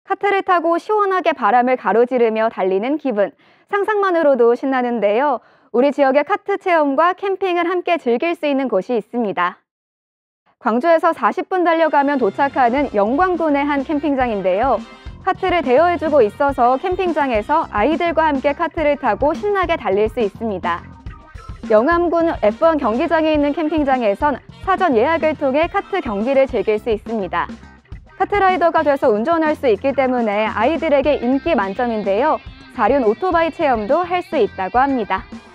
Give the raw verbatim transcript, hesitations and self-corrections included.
카트를 타고 시원하게 바람을 가로지르며 달리는 기분, 상상만으로도 신나는데요. 우리 지역의 카트 체험과 캠핑을 함께 즐길 수 있는 곳이 있습니다. 광주에서 사십 분 달려가면 도착하는 영광군의 한 캠핑장인데요. 카트를 대여해주고 있어서 캠핑장에서 아이들과 함께 카트를 타고 신나게 달릴 수 있습니다. 영암군 에프 원 경기장에 있는 캠핑장에선 사전 예약을 통해 카트 경기를 즐길 수 있습니다. 카트라이더가 돼서 운전할 수 있기 때문에 아이들에게 인기 만점인데요. 사륜 오토바이 체험도 할 수 있다고 합니다.